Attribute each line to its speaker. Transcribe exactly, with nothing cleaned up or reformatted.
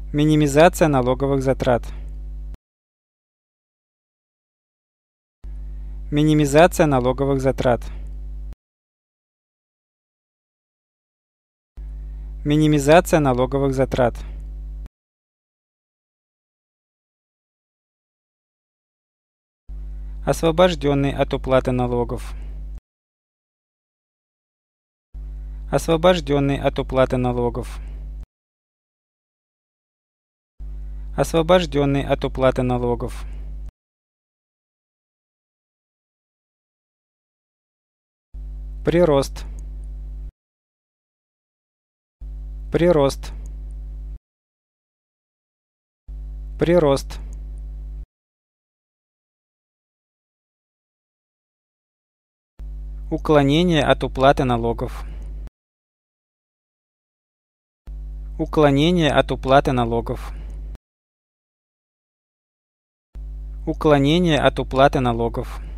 Speaker 1: Минимизация налоговых затрат. Минимизация налоговых затрат. Минимизация налоговых затрат. Освобожденный от уплаты налогов. Освобожденный от уплаты налогов. Освобожденный от уплаты налогов. Прирост. Прирост. Прирост. Уклонение от уплаты налогов. Уклонение от уплаты налогов. Уклонение от уплаты налогов.